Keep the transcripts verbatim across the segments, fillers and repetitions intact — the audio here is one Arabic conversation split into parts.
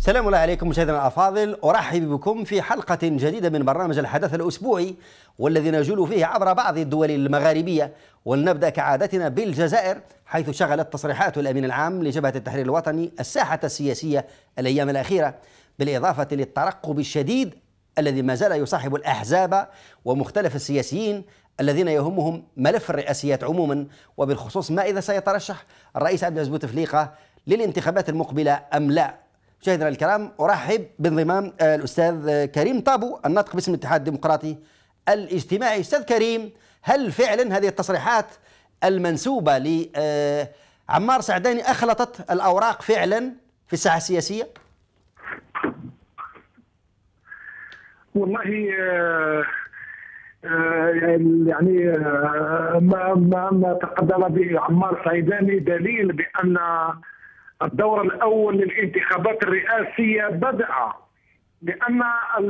سلام الله عليكم مشاهدينا الأفاضل، أرحب بكم في حلقة جديدة من برنامج الحدث الأسبوعي والذي نجول فيه عبر بعض الدول المغاربية. ولنبدأ كعادتنا بالجزائر، حيث شغلت تصريحات الأمين العام لجبهة التحرير الوطني الساحة السياسية الأيام الأخيرة، بالإضافة للترقب الشديد الذي ما زال يصاحب الأحزاب ومختلف السياسيين الذين يهمهم ملف الرئاسيات عموما، وبالخصوص ما إذا سيترشح الرئيس عبد العزيز بوتفليقة للانتخابات المقبلة أم لا. مشاهدينا الكرام، أرحب بانضمام الأستاذ كريم طابو الناطق باسم الاتحاد الديمقراطي الاجتماعي. أستاذ كريم، هل فعلا هذه التصريحات المنسوبة لعمار سعداني أخلطت الأوراق فعلا في الساحة السياسية؟ والله آه آه يعني آه ما ما ما تقدم به عمار سعيداني دليل بأن الدور الأول للانتخابات الرئاسية بدأ، لأن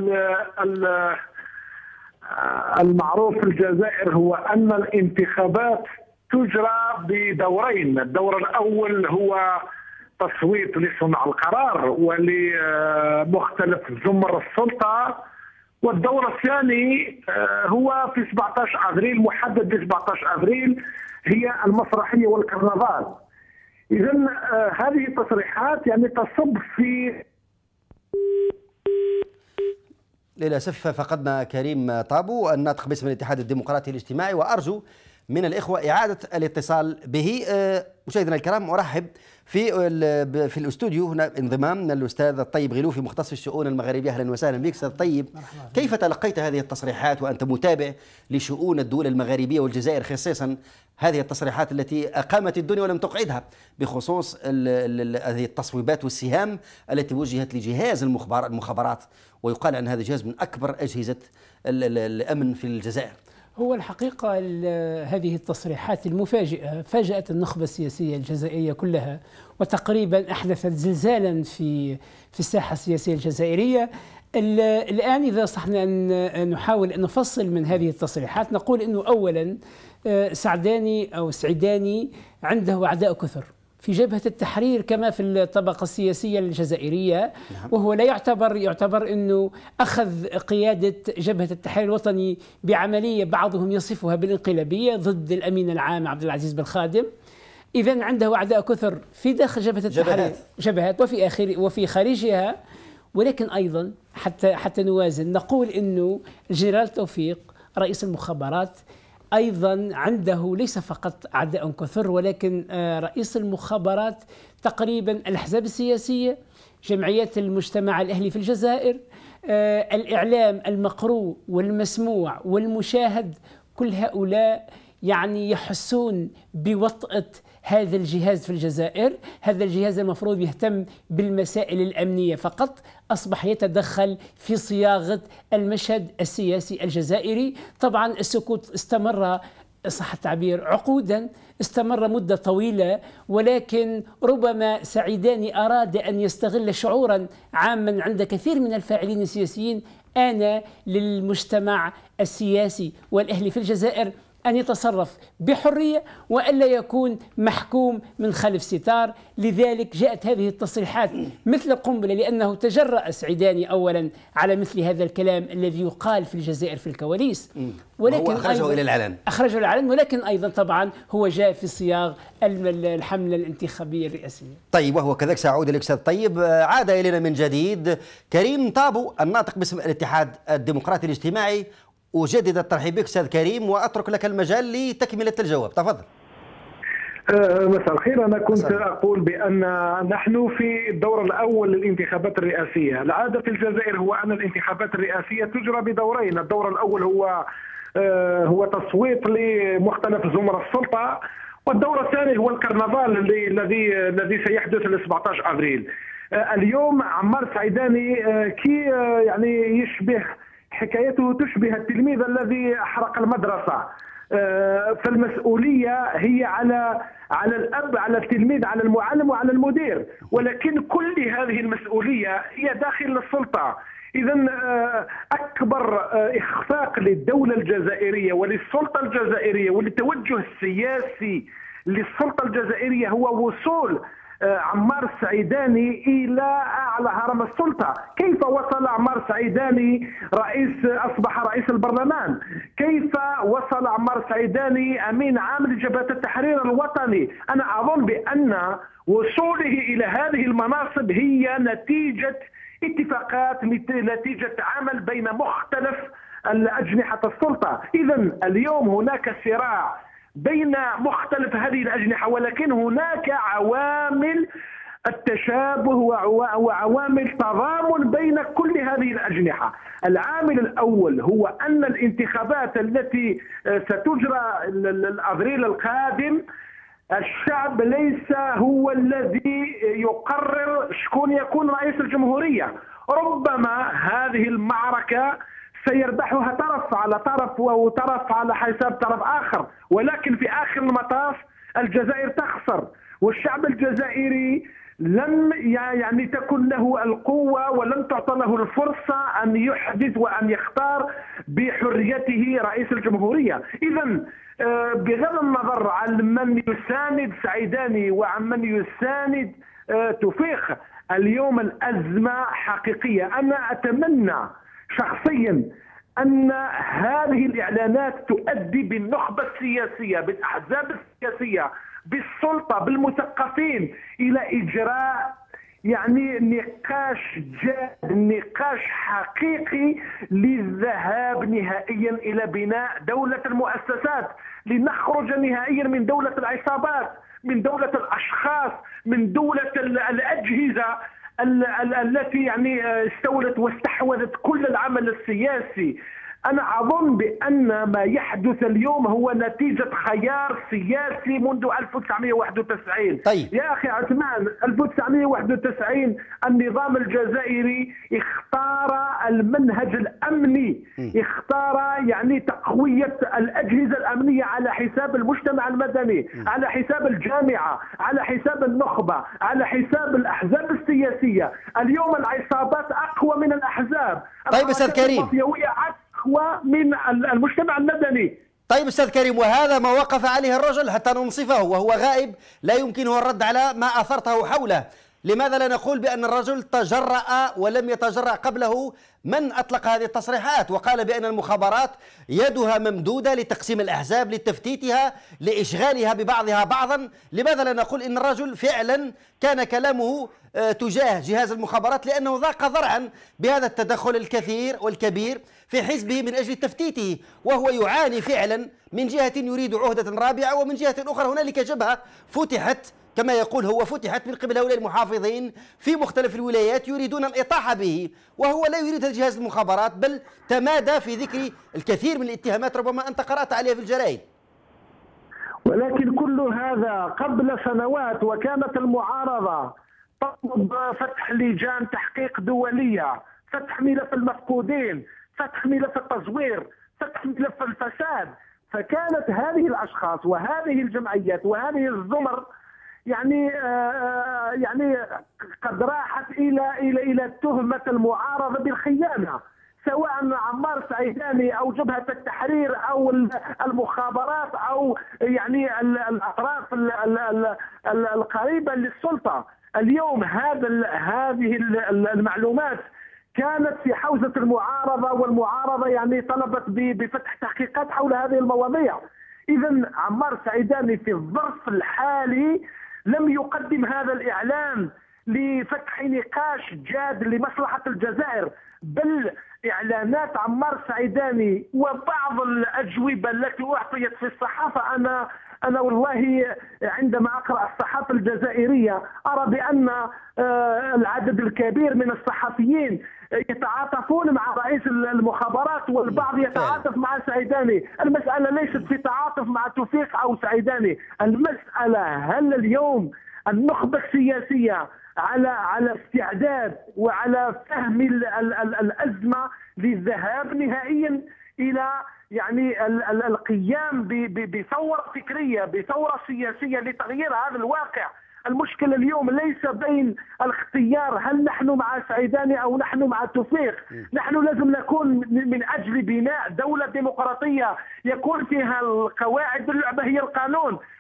المعروف في الجزائر هو أن الانتخابات تجرى بدورين. الدور الأول هو تصويت لصنع القرار ولمختلف زمر السلطة، والدور الثاني هو في سبعة عشر أبريل، محدد ب سبعة عشر أبريل، هي المسرحية والكرنفال. إذا هذه التصريحات يعني تصب في للأسف فقدنا كريم طابو الناطق باسم الاتحاد الديمقراطي الاجتماعي، وأرجو من الإخوة إعادة الاتصال به. مشاهدينا الكرام، أرحب في في الاستوديو هنا انضمام الأستاذ الطيب غلوفي مختص في الشؤون المغربية. أهلا وسهلا بك أستاذ طيب. كيف تلقيت هذه التصريحات وأنت متابع لشؤون الدول المغاربية والجزائر، خصيصا هذه التصريحات التي أقامت الدنيا ولم تقعدها بخصوص هذه التصويبات والسهام التي وجهت لجهاز المخابرات، ويقال أن هذا الجهاز من أكبر أجهزة الأمن في الجزائر؟ هو الحقيقة هذه التصريحات المفاجئة فاجأت النخبة السياسية الجزائرية كلها، وتقريبا أحدثت زلزالا في في الساحة السياسية الجزائرية. الآن إذا صحنا أن نحاول أن نفصل من هذه التصريحات، نقول أنه أولا سعداني أو سعيداني عنده أعداء كثر في جبهة التحرير كما في الطبقة السياسية الجزائرية، وهو لا يعتبر يعتبر أنه أخذ قيادة جبهة التحرير الوطني بعملية بعضهم يصفها بالانقلابية ضد الأمين العام عبد العزيز بالخادم. إذن عنده أعداء كثر في داخل جبهة التحرير، جبهات, جبهات وفي آخر وفي خارجها. ولكن أيضا حتى حتى نوازن نقول أنه الجنرال توفيق رئيس المخابرات أيضا عنده ليس فقط أعداء كثر، ولكن رئيس المخابرات تقريبا الأحزاب السياسية، جمعيات المجتمع الأهلي في الجزائر، الإعلام المقروء والمسموع والمشاهد، كل هؤلاء يعني يحسون بوطأة هذا الجهاز في الجزائر. هذا الجهاز المفروض يهتم بالمسائل الأمنية فقط، أصبح يتدخل في صياغة المشهد السياسي الجزائري. طبعا السكوت استمر صح التعبير عقودا، استمر مدة طويلة، ولكن ربما سعيداني أراد أن يستغل شعورا عاما عند كثير من الفاعلين السياسيين آن للمجتمع السياسي والأهلي في الجزائر أن يتصرف بحرية وألا يكون محكوم من خلف ستار. لذلك جاءت هذه التصريحات مثل قنبلة، لأنه تجرأ سعيداني أولا على مثل هذا الكلام الذي يقال في الجزائر في الكواليس، ولكن أخرجه إلى العلن أخرجه إلى العلن ولكن أيضا طبعا هو جاء في صياغ الحملة الانتخابية الرئاسية. طيب، وهو كذلك سأعود إليك أستاذ طيب. عاد إلينا من جديد كريم طابو الناطق باسم الاتحاد الديمقراطي الاجتماعي. أجدد الترحيب بك أستاذ كريم، وأترك لك المجال لتكملة الجواب، تفضل. مساء الخير. أنا كنت أقول بأن نحن في الدور الأول للانتخابات الرئاسية. العادة في الجزائر هو أن الانتخابات الرئاسية تجرى بدورين. الدور الأول هو هو تصويت لمختلف زمر السلطة، والدور الثاني هو الكرنفال الذي الذي سيحدث ل سبعة عشر أبريل. اليوم عمار سعيداني كي يعني يشبه حكايته تشبه التلميذ الذي أحرق المدرسة. فالمسؤولية هي على على الأب، على التلميذ، على المعلم وعلى المدير، ولكن كل هذه المسؤولية هي داخل السلطة. إذا أكبر إخفاق للدولة الجزائرية وللسلطة الجزائرية وللتوجه السياسي للسلطة الجزائرية هو وصول عمار السعيداني إلى أعلى هرم السلطة. كيف وصل عمار السعيداني رئيس أصبح رئيس البرلمان؟ كيف وصل عمار السعيداني أمين عام لجبهة التحرير الوطني؟ أنا أظن بأن وصوله إلى هذه المناصب هي نتيجة اتفاقات، نتيجة عمل بين مختلف الأجنحة السلطة. إذا اليوم هناك صراع بين مختلف هذه الأجنحة، ولكن هناك عوامل التشابه وعوامل تضامن بين كل هذه الأجنحة. العامل الأول هو أن الانتخابات التي ستجرى الأبريل القادم الشعب ليس هو الذي يقرر شكون يكون رئيس الجمهورية. ربما هذه المعركة سيربحها طرف على طرف وطرف على حساب طرف آخر، ولكن في آخر المطاف الجزائر تخسر، والشعب الجزائري لم يعني تكن له القوة ولم تعطى له الفرصة أن يحدث وأن يختار بحريته رئيس الجمهورية. إذا بغض النظر عن من يساند سعيداني وعن من يساند توفيق، اليوم الأزمة حقيقية. أنا أتمنى شخصيا أن هذه الإعلانات تؤدي بالنخبة السياسية، بالأحزاب السياسية، بالسلطة، بالمثقفين إلى إجراء يعني نقاش جاد، نقاش حقيقي للذهاب نهائيا إلى بناء دولة المؤسسات، لنخرج نهائيا من دولة العصابات، من دولة الأشخاص، من دولة الأجهزة التي يعني استولت واستحوذت كل العمل السياسي. أنا أظن بأن ما يحدث اليوم هو نتيجة خيار سياسي منذ ألف وتسعمئة وواحد وتسعين. طيب. يا أخي عثمان، ألف وتسعمئة وواحد وتسعين النظام الجزائري اختار المنهج الأمني، اختار يعني تقوية الأجهزة الأمنية على حساب المجتمع المدني، على حساب الجامعة، على حساب النخبة، على حساب الأحزاب السياسية. اليوم العصابات أقوى من الأحزاب. طيب أستاذ كريم، من المجتمع المدني. طيب أستاذ كريم، وهذا ما وقف عليه الرجل حتى ننصفه وهو غائب، لا يمكنه الرد على ما أثرته حوله. لماذا لا نقول بأن الرجل تجرأ ولم يتجرأ قبله من أطلق هذه التصريحات وقال بأن المخابرات يدها ممدودة لتقسيم الأحزاب، لتفتيتها، لإشغالها ببعضها بعضا؟ لماذا لا نقول إن الرجل فعلا كان كلامه تجاه جهاز المخابرات لأنه ضاق ذرعا بهذا التدخل الكثير والكبير في حزبه من أجل تفتيته، وهو يعاني فعلا من جهة يريد عهدة رابعة، ومن جهة أخرى هنالك جبهة فتحت كما يقول هو فتحت من قبل هؤلاء المحافظين في مختلف الولايات يريدون الإطاحة به، وهو لا يريد جهاز المخابرات، بل تمادى في ذكر الكثير من الاتهامات ربما أنت قرأت عليها في الجرائد. ولكن كل هذا قبل سنوات، وكانت المعارضة تطلب فتح لجان تحقيق دولية، فتح ملف المفقودين، فتح ملف التزوير، فتح ملف الفساد. فكانت هذه الأشخاص وهذه الجمعيات وهذه الزمر يعني آه يعني قد راحت الى الى الى تهمه المعارضه بالخيانه، سواء عمار السعيداني او جبهه التحرير او المخابرات او يعني الاطراف القريبه للسلطه. اليوم هذا هذه المعلومات كانت في حوزه المعارضه، والمعارضه يعني طلبت بفتح تحقيقات حول هذه المواضيع. اذا عمار السعيداني في الظرف الحالي لم يقدم هذا الإعلان لفتح نقاش جاد لمصلحة الجزائر، بل إعلانات عمار السعيداني وبعض الأجوبة التي أعطيت في الصحافة. أنا أنا والله عندما أقرأ الصحافة الجزائرية أرى بأن العدد الكبير من الصحفيين يتعاطفون مع رئيس المخابرات، والبعض يتعاطف مع سعيداني. المسألة ليست في تعاطف مع توفيق أو سعيداني، المسألة هل اليوم النخبة السياسية على على استعداد وعلى فهم الأزمة للذهاب نهائيا إلى يعني القيام بثورة فكرية، بثورة سياسية لتغيير هذا الواقع. المشكلة اليوم ليس بين الاختيار هل نحن مع سعيداني أو نحن مع توفيق. نحن لازم نكون من أجل بناء دولة ديمقراطية يكون فيها القواعد اللعبة هي القانون،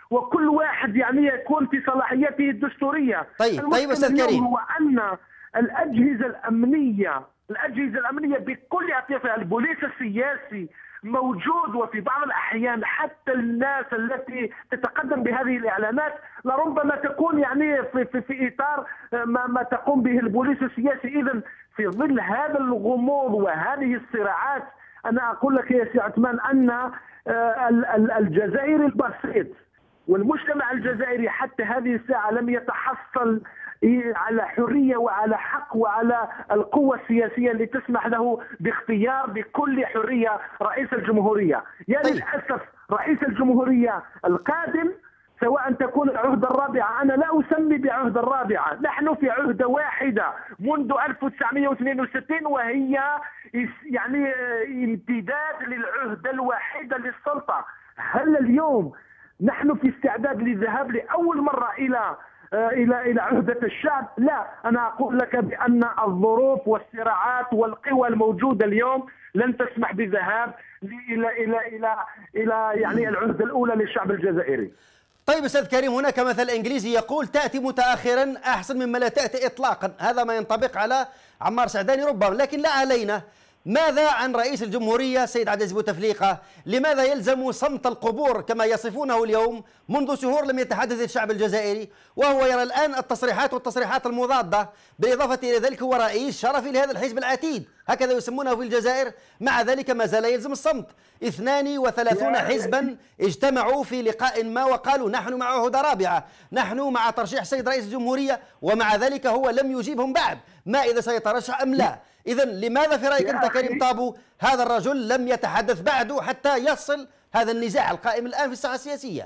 وكل واحد يعني يكون في صلاحياته الدستورية. طيب طيب أستاذ كريم، هو أن الأجهزة الأمنية الأجهزة الأمنية بكل أطيافها، البوليس السياسي موجود، وفي بعض الأحيان حتى الناس التي تتقدم بهذه الإعلانات لربما تكون يعني في, في, في إطار ما, ما تقوم به البوليس السياسي. إذن في ظل هذا الغموض وهذه الصراعات، أنا أقول لك يا سي عثمان أن الجزائري البسيط والمجتمع الجزائري حتى هذه الساعة لم يتحصل على حرية وعلى حق وعلى القوة السياسية اللي تسمح له باختيار بكل حرية رئيس الجمهورية. يعني للأسف رئيس الجمهورية القادم سواء تكون العهدة الرابعة، أنا لا أسمي بعهدة الرابعة، نحن في عهدة واحدة منذ ألف وتسعمئة واثنين وستين، وهي يعني امتداد للعهدة الواحدة للسلطة. هل اليوم نحن في استعداد للذهاب لأول مرة إلى إلى إلى عهدة الشعب؟ لا، أنا أقول لك بأن الظروف والصراعات والقوى الموجودة اليوم لن تسمح بذهاب إلى إلى إلى إلى يعني العهدة الأولى للشعب الجزائري. طيب أستاذ كريم، هناك مثل إنجليزي يقول تأتي متأخرا أحسن مما لا تأتي إطلاقا، هذا ما ينطبق على عمار سعداني ربما، لكن لا علينا. ماذا عن رئيس الجمهورية سيد عبد العزيز بوتفليقة؟ لماذا يلزم صمت القبور كما يصفونه اليوم؟ منذ شهور لم يتحدث الشعب الجزائري، وهو يرى الآن التصريحات والتصريحات المضادة، بالإضافة إلى ذلك هو رئيس شرفي لهذا الحزب العتيد، هكذا يسمونه في الجزائر، مع ذلك ما زال يلزم الصمت. اثنان وثلاثون حزبا اجتمعوا في لقاء ما وقالوا نحن مع عهدة رابعة، نحن مع ترشيح السيد رئيس الجمهورية، ومع ذلك هو لم يجيبهم بعد ما إذا سيترشح أم لا. إذا لماذا في رأيك أنت كريم طابو هذا الرجل لم يتحدث بعد حتى يصل هذا النزاع القائم الآن في الساحة السياسية؟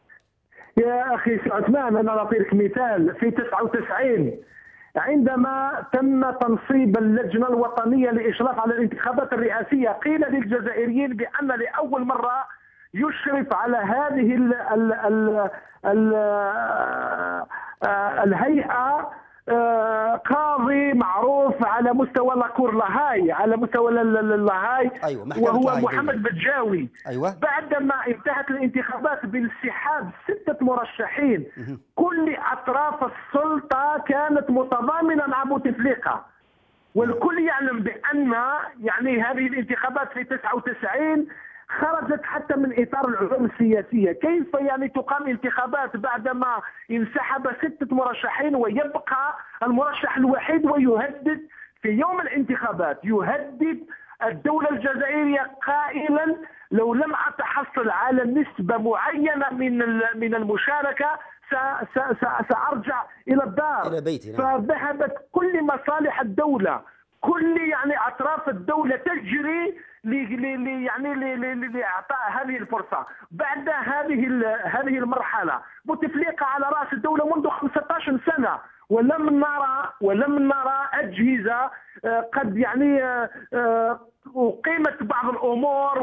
يا أخي عثمان، أنا أعطيك مثال. في تسعة وتسعين عندما تم تنصيب اللجنة الوطنية للإشراف على الانتخابات الرئاسية، قيل للجزائريين بأن لأول مرة يشرف على هذه ال ال ال ال الهيئة قاضي معروف على مستوى لاكور لاهاي، على مستوى لاهاي، أيوة، وهو محمد بجاوي. أيوة. بعدما انتهت الانتخابات بانسحاب ستة مرشحين، كل أطراف السلطة كانت متضامنة مع بوتفليقة، والكل يعلم بأن يعني هذه الانتخابات في تسعة وتسعين خرجت حتى من إطار العلوم السياسية. كيف يعني تقام انتخابات بعدما انسحب ستة مرشحين ويبقى المرشح الوحيد ويهدد في يوم الانتخابات، يهدد الدولة الجزائرية قائلا لو لم أتحصل على نسبة معينة من من المشاركة سأرجع إلى الدار، إلى بيتي. فذهبت كل مصالح الدولة، كل يعني أطراف الدولة تجري لي يعني لاعطاء هذه الفرصه. بعد هذه هذه المرحله بوتفليقه على راس الدوله منذ خمسة عشر سنه، ولم نرى ولم نرى اجهزه قد يعني اقيمت بعض الامور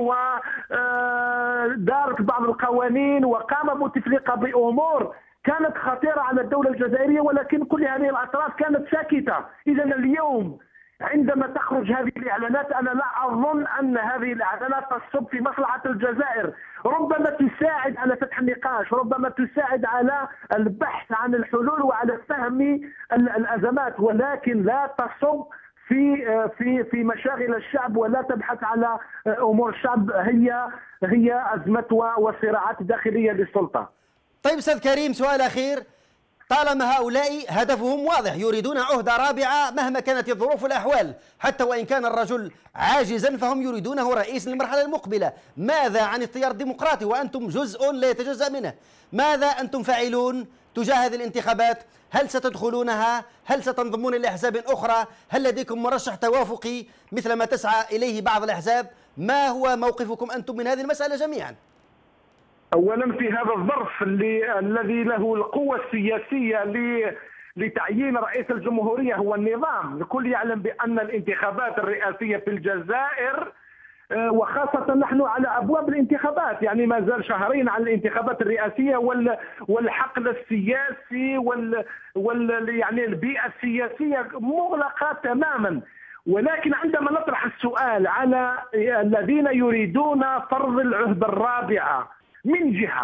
ودارت بعض القوانين، وقام بوتفليقه بامور كانت خطيره على الدوله الجزائريه، ولكن كل هذه الاطراف كانت ساكته. اذا اليوم عندما تخرج هذه الإعلانات أنا لا أظن أن هذه الإعلانات تصب في مصلحة الجزائر، ربما تساعد على فتح النقاش، ربما تساعد على البحث عن الحلول وعلى فهم الأزمات، ولكن لا تصب في في في مشاغل الشعب ولا تبحث على أمور الشعب، هي هي أزمات وصراعات داخلية للسلطة. طيب أستاذ كريم، سؤال أخير. طالما هؤلاء هدفهم واضح، يريدون عهدة رابعة مهما كانت الظروف والأحوال، حتى وإن كان الرجل عاجزا فهم يريدونه رئيس للمرحلة المقبلة، ماذا عن التيار الديمقراطي وأنتم جزء لا يتجزأ منه؟ ماذا أنتم فاعلون تجاه هذه الانتخابات؟ هل ستدخلونها؟ هل ستنضمون لأحزاب أخرى؟ هل لديكم مرشح توافقي مثل ما تسعى إليه بعض الأحزاب؟ ما هو موقفكم أنتم من هذه المسألة جميعا؟ اولا في هذا الظرف اللي الذي له القوه السياسيه لتعيين رئيس الجمهوريه هو النظام، الكل يعلم بان الانتخابات الرئاسيه في الجزائر وخاصه نحن على ابواب الانتخابات، يعني ما زال شهرين على الانتخابات الرئاسيه والحقل السياسي وال, وال يعني البيئه السياسيه مغلقه تماما. ولكن عندما نطرح السؤال على الذين يريدون فرض العهده الرابعه من جهة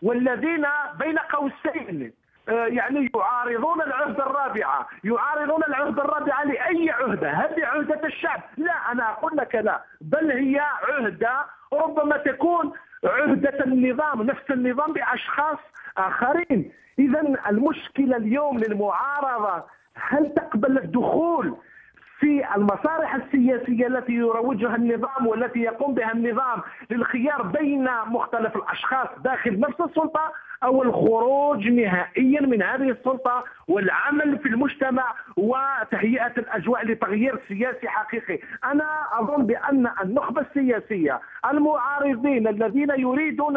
والذين بين قوسين يعني يعارضون العهدة الرابعة، يعارضون العهدة الرابعة لأي عهدة؟ هذه عهدة الشعب؟ لا، أنا أقول لك لا، بل هي عهدة ربما تكون عهدة النظام، نفس النظام بأشخاص آخرين. إذا المشكلة اليوم للمعارضة هل تقبل الدخول في المصالح السياسية التي يروجها النظام والتي يقوم بها النظام للخيار بين مختلف الأشخاص داخل نفس السلطة، أو الخروج نهائيا من هذه السلطة والعمل في المجتمع وتهيئة الأجواء لتغيير سياسي حقيقي؟ أنا أظن بأن النخبة السياسية المعارضين الذين يريدون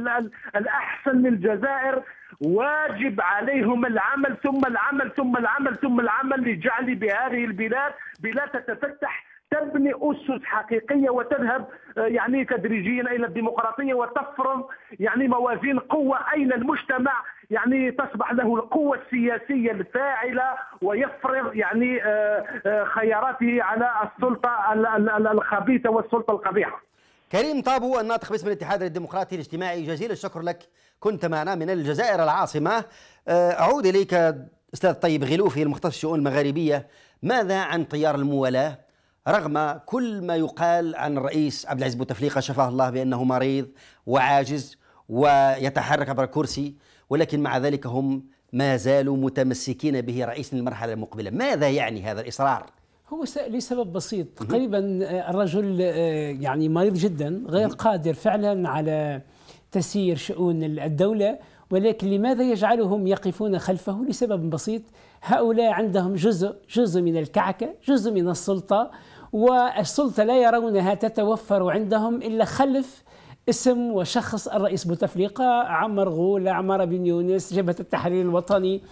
الأحسن للجزائر واجب عليهم العمل ثم العمل ثم العمل ثم العمل لجعل بهذه البلاد بلاد تتفتح، تبني أسس حقيقية وتذهب يعني تدريجيا إلى الديمقراطية وتفرض يعني موازين قوة، أين المجتمع يعني تصبح له القوة السياسية الفاعلة ويفرض يعني خياراته على السلطة الخبيثة والسلطة القبيحة. كريم طابو، الناطق باسم الاتحاد الديمقراطي الاجتماعي، جزيل الشكر لك، كنت معنا من الجزائر العاصمة. أعود إليك أستاذ طيب غلوفي المختص في الشؤون المغاربية، ماذا عن تيار الموالاة رغم كل ما يقال عن الرئيس عبد العزيز بوتفليقة شفاه الله بأنه مريض وعاجز ويتحرك عبر الكرسي، ولكن مع ذلك هم ما زالوا متمسكين به رئيسا للمرحلة المقبلة؟ ماذا يعني هذا الإصرار؟ هو لسبب بسيط، تقريبا الرجل يعني مريض جدا، غير قادر فعلا على تسيير شؤون الدولة، ولكن لماذا يجعلهم يقفون خلفه؟ لسبب بسيط، هؤلاء عندهم جزء جزء من الكعكة، جزء من السلطة، والسلطة لا يرونها تتوفر عندهم إلا خلف اسم وشخص الرئيس بوتفليقة، عمر غول، عمار بن يونس، جبهة التحرير الوطني،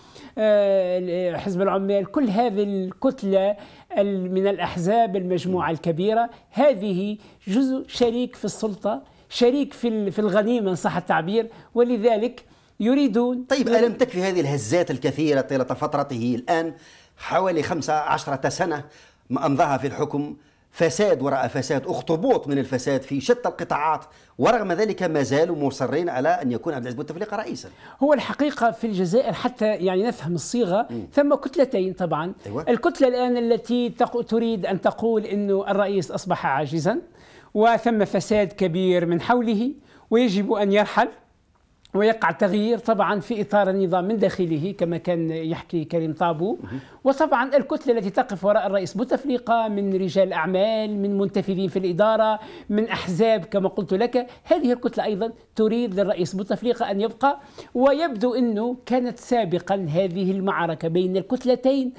حزب العمال، كل هذه الكتلة من الأحزاب المجموعة الكبيرة، هذه جزء شريك في السلطة، شريك في في الغنيمة إن صح التعبير، ولذلك يريدون. طيب ألم تكفي هذه الهزات الكثيرة طيلة فترته الآن حوالي خمسة عشرة سنة أمضاها في الحكم، فساد وراء فساد، أخطبوط من الفساد في شتى القطاعات، ورغم ذلك ما زالوا مصرين على أن يكون عبد العزيز بوتفليقة رئيسا؟ هو الحقيقة في الجزائر حتى يعني نفهم الصيغة م. ثم كتلتين طبعا. أيوة. الكتلة الآن التي تريد أن تقول أنه الرئيس أصبح عاجزا وثم فساد كبير من حوله ويجب أن يرحل ويقع تغيير طبعا في إطار النظام من داخله كما كان يحكي كريم طابو. وطبعا الكتلة التي تقف وراء الرئيس بوتفليقة من رجال أعمال، من منتفذين في الإدارة، من أحزاب كما قلت لك، هذه الكتلة أيضا تريد للرئيس بوتفليقة أن يبقى. ويبدو أنه كانت سابقا هذه المعركة بين الكتلتين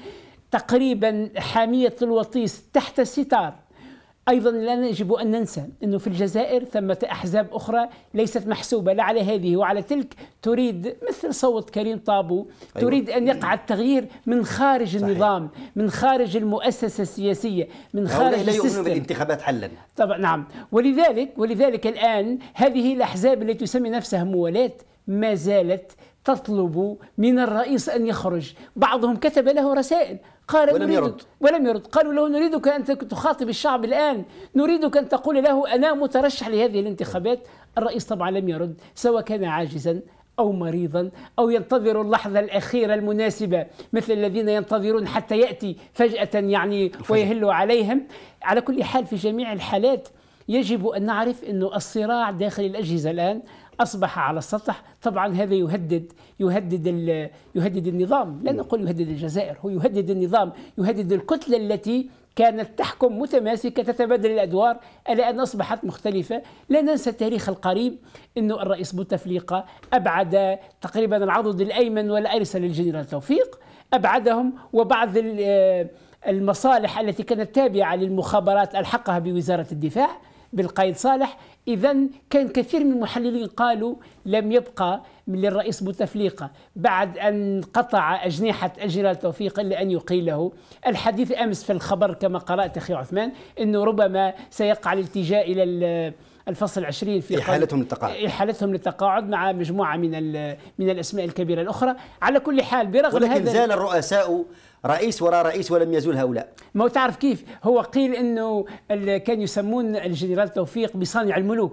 تقريبا حامية الوطيس تحت الستار. أيضا لا يجب أن ننسى أنه في الجزائر ثمة أحزاب أخرى ليست محسوبة لا على هذه وعلى تلك، تريد مثل صوت كريم طابو، تريد أن يقع التغيير من خارج صحيح. النظام، من خارج المؤسسة السياسية، من خارج السيستم. لا يؤمنون بالانتخابات حلا. طبعا نعم. ولذلك ولذلك الآن هذه الأحزاب التي تسمي نفسها موالاة ما زالت تطلب من الرئيس أن يخرج. بعضهم كتب له رسائل قال ولم يرد ولم يرد قالوا له نريدك أن تخاطب الشعب الآن، نريدك أن تقول له أنا مترشح لهذه الانتخابات. الرئيس طبعا لم يرد، سواء كان عاجزا أو مريضا أو ينتظر اللحظة الأخيرة المناسبة مثل الذين ينتظرون حتى يأتي فجأة يعني ويهل عليهم. على كل حال في جميع الحالات يجب أن نعرف أنه الصراع داخل الأجهزة الآن أصبح على السطح. طبعا هذا يهدد يهدد يهدد النظام، لا نقول يهدد الجزائر، هو يهدد النظام، يهدد الكتلة التي كانت تحكم متماسكة تتبادل الأدوار، الآن أصبحت مختلفة. لا ننسى التاريخ القريب أنه الرئيس بوتفليقة أبعد تقريبا العضد الأيمن والأيسر للجنرال توفيق، أبعدهم، وبعض المصالح التي كانت تابعة للمخابرات ألحقها بوزارة الدفاع بالقائد صالح. إذن كان كثير من المحللين قالوا لم يبقى للرئيس بوتفليقة بعد أن قطع أجنحة الجنرال توفيق إلا أن يقيله. الحديث أمس في الخبر كما قرأت أخي عثمان أنه ربما سيقع الالتجاء إلى الفصل عشرين في إحالتهم للتقاعد إحالتهم للتقاعد مع مجموعة من من الأسماء الكبيرة الأخرى. على كل حال برغم ولكن هذا زال الرؤساء رئيس وراء رئيس ولم يزول هؤلاء. ما تعرف كيف هو قيل أنه كان يسمون الجنرال توفيق بصانع الملوك،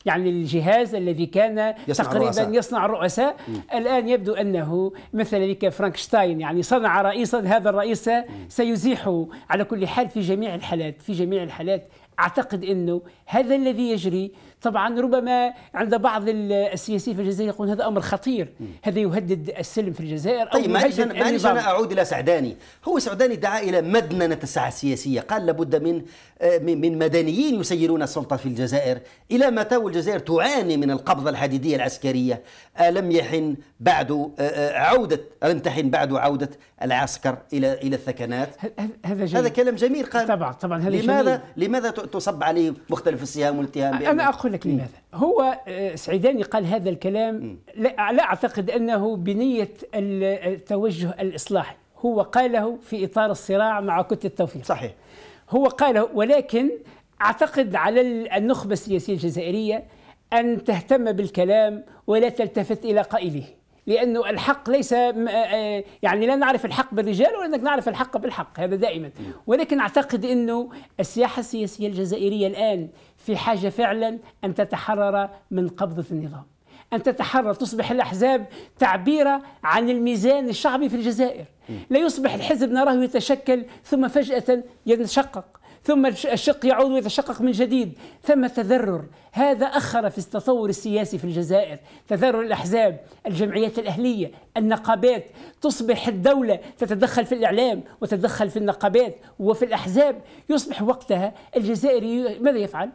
يعني الجهاز الذي كان يصنع تقريبا الرؤساء. يصنع الرؤساء. م. الآن يبدو أنه مثل فرانكشتاين يعني صنع رئيسا، هذا الرئيس سيزيحه على كل حال في جميع الحالات في جميع الحالات. أعتقد أنه هذا الذي يجري، طبعا ربما عند بعض السياسيين في الجزائر يقول هذا أمر خطير، هذا يهدد السلم في الجزائر. طيب معلش أنا أعود إلى سعداني. هو سعداني دعا إلى مدننة الساحة السياسية، قال لابد من من مدنيين يسيرون السلطة في الجزائر. إلى متى والجزائر تعاني من القبضة الحديدية العسكرية؟ ألم يحن بعد عودة ألم تحن بعد عودة العسكر إلى إلى الثكنات؟ هذا جميل. هذا كلام جميل قال. طبعا طبعا هذا لماذا جميل. لماذا تصب عليه مختلف السهام والاتهام؟ أنا أقول لك لماذا. هو سعيداني قال هذا الكلام، لا, لا أعتقد أنه بنية التوجه الإصلاحي، هو قاله في إطار الصراع مع كتلة التوفيق. صحيح، هو قاله، ولكن أعتقد على النخبة السياسية الجزائرية أن تهتم بالكلام ولا تلتفت إلى قائله، لأنه الحق ليس يعني لا نعرف الحق بالرجال ولا نعرف الحق بالحق، هذا دائما. ولكن أعتقد أنه السياحة السياسية الجزائرية الآن في حاجة فعلا أن تتحرر من قبضة النظام، أن تتحرر، تصبح الأحزاب تعبيرة عن الميزان الشعبي في الجزائر. لا يصبح الحزب نراه يتشكل ثم فجأة ينشقق، ثم الشق يعود ويتشقق من جديد، ثم تذرر. هذا أخر في التطور السياسي في الجزائر، تذرر الأحزاب، الجمعيات الأهلية، النقابات. تصبح الدولة تتدخل في الإعلام وتتدخل في النقابات وفي الأحزاب. يصبح وقتها الجزائري ماذا يفعل؟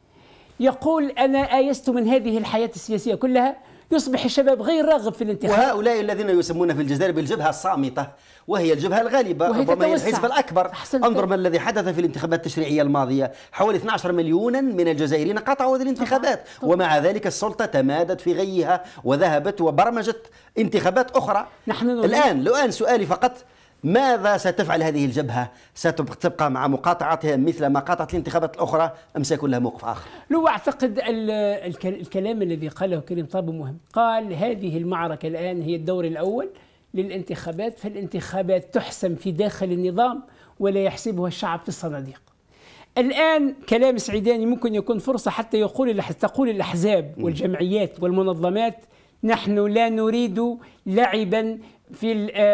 يقول أنا آيست من هذه الحياة السياسية كلها. يصبح الشباب غير راغب في الانتخاب. وهؤلاء الذين يسمون في الجزائر بالجبهة الصامتة، وهي الجبهة الغالبة، ربما هي الحزب الأكبر. انظر ما الذي حدث في الانتخابات التشريعية الماضية، حوالي اثني عشر مليونا من الجزائريين قطعوا هذه الانتخابات. طبعا. طبعا. ومع ذلك السلطة تمادت في غيها وذهبت وبرمجت انتخابات أخرى. نحن الآن الآن سؤالي فقط، ماذا ستفعل هذه الجبهة؟ ستبقى مع مقاطعتها مثل ما قاطعت الانتخابات الأخرى أم سيكون لها موقف آخر؟ لو أعتقد الكلام الذي قاله كريم طابو مهم. قال هذه المعركة الآن هي الدور الأول للانتخابات، فالانتخابات تحسم في داخل النظام ولا يحسبها الشعب في الصناديق. الآن كلام سعيداني ممكن يكون فرصة حتى يقول تقول الأحزاب والجمعيات والمنظمات نحن لا نريد لعبا في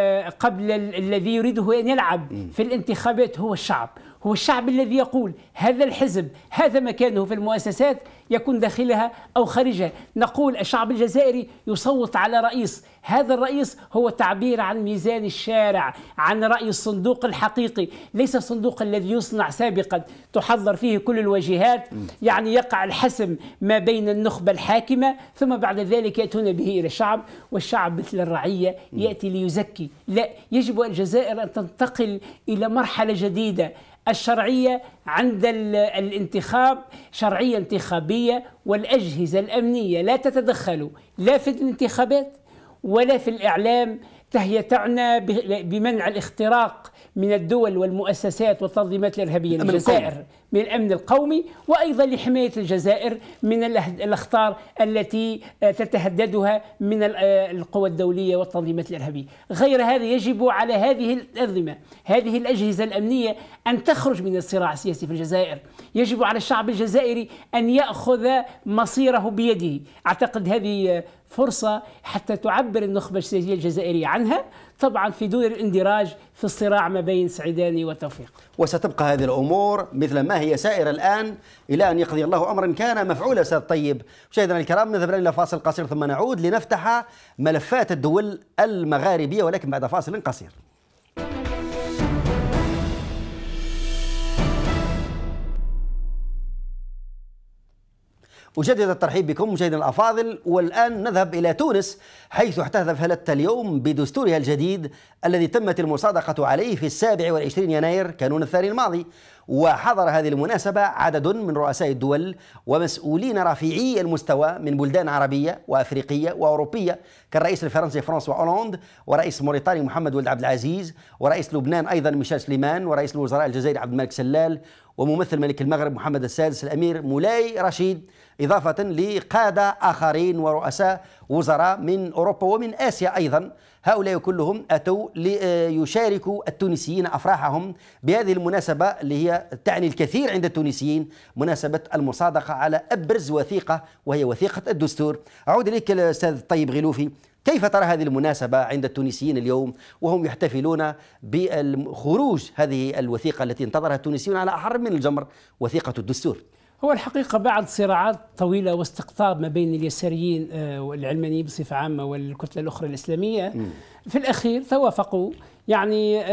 قبل الذي يريده أن يلعب في الانتخابات هو الشعب. هو الشعب الذي يقول هذا الحزب هذا مكانه في المؤسسات، يكون داخلها أو خارجها. نقول الشعب الجزائري يصوت على رئيس، هذا الرئيس هو تعبير عن ميزان الشارع، عن رأي الصندوق الحقيقي، ليس الصندوق الذي يصنع سابقا تحضر فيه كل الوجهات، يعني يقع الحسم ما بين النخبة الحاكمة ثم بعد ذلك يأتون به إلى الشعب، والشعب مثل الرعية يأتي ليزكي. لا، يجب الجزائر أن تنتقل إلى مرحلة جديدة، الشرعية عند الانتخاب، شرعية انتخابية، والأجهزة الأمنية لا تتدخل لا في الانتخابات ولا في الإعلام. هي تعنى بمنع الاختراق من الدول والمؤسسات والتنظيمات الإرهابية للجزائر، من الأمن القومي، وأيضا لحماية الجزائر من الأخطار التي تتهددها من القوى الدولية والتنظيمات الإرهابية. غير هذا يجب على هذه الأنظمة، هذه الأجهزة الأمنية أن تخرج من الصراع السياسي في الجزائر. يجب على الشعب الجزائري أن يأخذ مصيره بيده. أعتقد هذه فرصة حتى تعبر النخبة السياسية الجزائرية عنها، طبعا في دون الاندراج في الصراع ما بين سعيداني وتوفيق. وستبقى هذه الأمور مثل ما هي سائرة الآن إلى أن يقضي الله أمرا كان مفعولا. أستاذ طيب، مشاهدينا الكرام، نذهب إلى فاصل قصير ثم نعود لنفتح ملفات الدول المغاربية، ولكن بعد فاصل قصير. أجدد الترحيب بكم مشاهدينا الأفاضل، والآن نذهب إلى تونس حيث احتفلت اليوم بدستورها الجديد الذي تمت المصادقة عليه في السابع والعشرين يناير كانون الثاني الماضي. وحضر هذه المناسبة عدد من رؤساء الدول ومسؤولين رفيعي المستوى من بلدان عربية وأفريقية وأوروبية، كالرئيس الفرنسي فرانسوا أولاند، ورئيس موريتانيا محمد ولد عبد العزيز، ورئيس لبنان أيضا ميشيل سليمان، ورئيس الوزراء الجزائري عبد الملك سلال، وممثل ملك المغرب محمد السادس الأمير مولاي رشيد، إضافة لقادة آخرين ورؤساء وزراء من أوروبا ومن آسيا أيضا. هؤلاء كلهم أتوا ليشاركوا التونسيين أفراحهم بهذه المناسبة اللي هي تعني الكثير عند التونسيين، مناسبة المصادقة على أبرز وثيقة وهي وثيقة الدستور. أعود إليك الأستاذ طيب غلوفي، كيف ترى هذه المناسبة عند التونسيين اليوم وهم يحتفلون بخروج هذه الوثيقة التي انتظرها التونسيون على أحر من الجمر، وثيقة الدستور؟ هو الحقيقة بعد صراعات طويلة واستقطاب ما بين اليساريين والعلمانيين بصفة عامة والكتلة الأخرى الإسلامية م. في الأخير توافقوا، يعني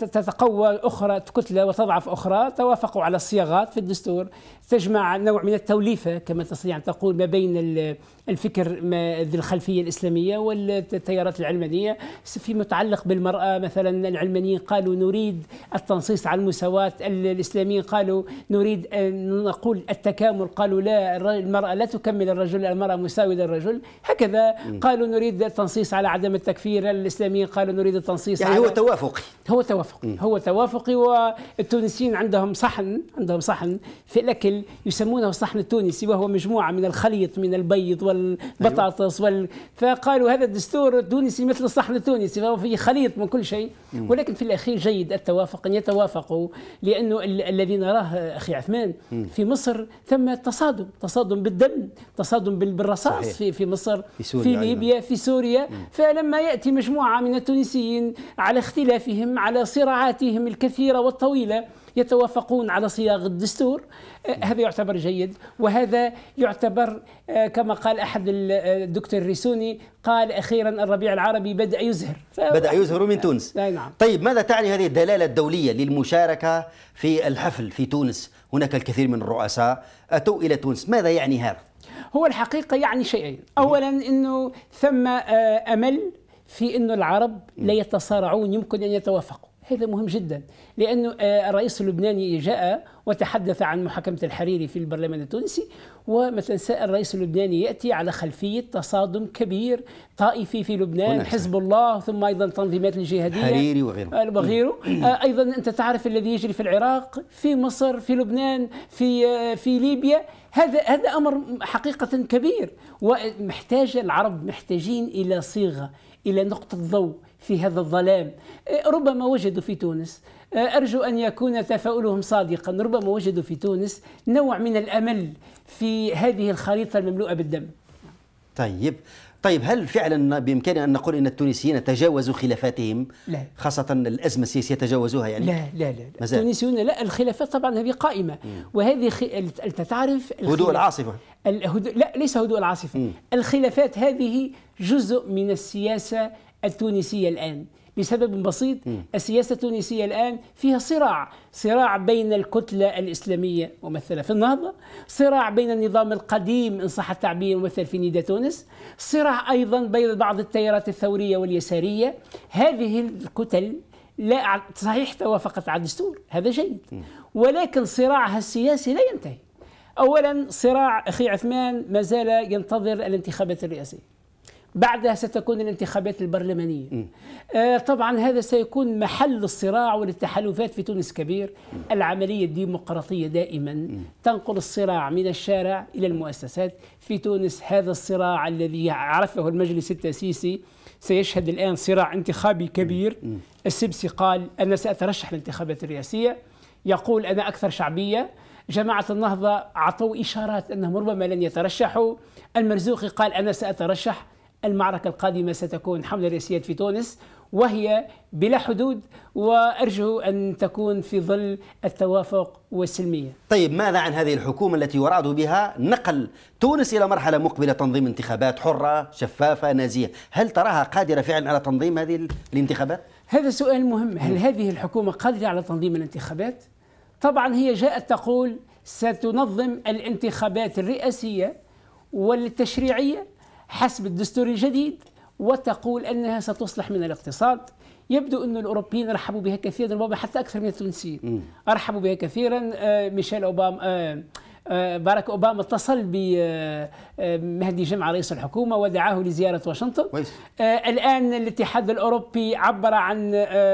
تتقوى أخرى كتلة وتضعف أخرى، توافقوا على الصياغات في الدستور تجمع نوع من التوليفة كما تستطيع أن تقول ما بين الفكر ذي الخلفية الإسلامية والتيارات العلمانية. في متعلق بالمرأة مثلا العلمانيين قالوا نريد التنصيص على المساواة، الإسلاميين قالوا نريد أن نقول التكامل، قالوا لا المرأة لا تكمل الرجل، المرأة مساوية للرجل، هكذا قالوا نريد التنصيص على عدم التكفير، الإسلاميين قالوا نريد التنصيص يعني على هو توافقي هو توافقي م. هو توافقي. والتونسيين عندهم صحن عندهم صحن في الأكل يسمونه الصحن التونسي، وهو مجموعة من الخليط من البيض والبطاطس وال... فقالوا هذا الدستور التونسي مثل الصحن التونسي، فهو فيه خليط من كل شيء. م. ولكن في الأخير جيد التوافق، أن يتوافقوا، لأنه ال... الذي نراه أخي عثمان م. في مصر ثم تصادم تصادم بالدم، تصادم بالرصاص في في مصر، في, في ليبيا، في سوريا. م. فلما يأتي مجموعة من التونسيين على اختلافهم على صراعاتهم الكثيرة والطويلة يتوافقون على صياغة الدستور، هذا يعتبر جيد. وهذا يعتبر كما قال أحد الدكتور الريسوني، قال أخيرا الربيع العربي بدأ يزهر بدأ يزهر من تونس. نعم. طيب ماذا تعني هذه الدلالة الدولية للمشاركة في الحفل في تونس؟ هناك الكثير من الرؤساء أتوا إلى تونس، ماذا يعني هذا؟ هو الحقيقة يعني شيئين، أولا أنه ثم أمل في أن العرب لا يتصارعون، يمكن أن يتوافقوا، هذا مهم جدا، لأنه الرئيس اللبناني جاء وتحدث عن محاكمة الحريري في البرلمان التونسي، ومثلا الرئيس اللبناني يأتي على خلفية تصادم كبير طائفي في لبنان، حزب الله ثم أيضا تنظيمات الجهادية حريري وغيره وغيره أيضا أنت تعرف الذي يجري في العراق، في مصر، في لبنان، في في ليبيا. هذا هذا أمر حقيقة كبير، ومحتاج العرب محتاجين إلى صيغة، إلى نقطة ضوء في هذا الظلام. ربما وجدوا في تونس، أرجو أن يكون تفاؤلهم صادقا، ربما وجدوا في تونس نوع من الأمل في هذه الخريطة المملوءة بالدم. طيب طيب هل فعلا بإمكاننا أن نقول أن التونسيين تجاوزوا خلافاتهم؟ لا. خاصة الأزمة السياسية تجاوزوها يعني؟ لا لا لا, لا. التونسيون لا، الخلافات طبعا هذه قائمة. م. وهذه خ... أنت تعرف هدوء العاصفة. الهدوء لا، ليس هدوء العاصفة. م. الخلافات هذه جزء من السياسة التونسية الآن لسبب بسيط. م. السياسة التونسية الآن فيها صراع صراع بين الكتلة الإسلامية ممثلة في النهضة، صراع بين النظام القديم إن صح التعبير ممثل في نداء تونس، صراع أيضا بين بعض التيارات الثورية واليسارية. هذه الكتل لا صحيح توافقت على الدستور، هذا جيد، ولكن صراعها السياسي لا ينتهي. أولا صراع أخي عثمان ما زال ينتظر الانتخابات الرئاسية، بعدها ستكون الانتخابات البرلمانية. آه طبعا هذا سيكون محل الصراع والتحالفات في تونس كبير. م. العملية الديمقراطية دائما م. تنقل الصراع من الشارع إلى المؤسسات. في تونس هذا الصراع الذي عرفه المجلس التأسيسي سيشهد الآن صراع انتخابي كبير. م. السبسي قال أنا سأترشح للانتخابات الرئاسية، يقول أنا أكثر شعبية. جماعة النهضة أعطوا إشارات أنهم ربما لن يترشحوا. المرزوقي قال أنا سأترشح. المعركة القادمة ستكون حملة رئاسيات في تونس وهي بلا حدود، وأرجو أن تكون في ظل التوافق والسلمية. طيب ماذا عن هذه الحكومة التي يراد بها نقل تونس إلى مرحلة مقبلة تنظيم انتخابات حرة شفافة نازية؟ هل تراها قادرة فعلا على تنظيم هذه الانتخابات؟ هذا سؤال مهم. هل هذه الحكومة قادرة على تنظيم الانتخابات؟ طبعا هي جاءت تقول ستنظم الانتخابات الرئاسية والتشريعية حسب الدستور الجديد، وتقول أنها ستصلح من الاقتصاد. يبدو أن الأوروبيين رحبوا بها كثيرا، ربما حتى أكثر من التونسيين رحبوا بها كثيرا. آه ميشيل أوباما آه باراك أوباما اتصل بمهدي جمعة رئيس الحكومة ودعاه لزيارة واشنطن. الآن الاتحاد الأوروبي عبر عن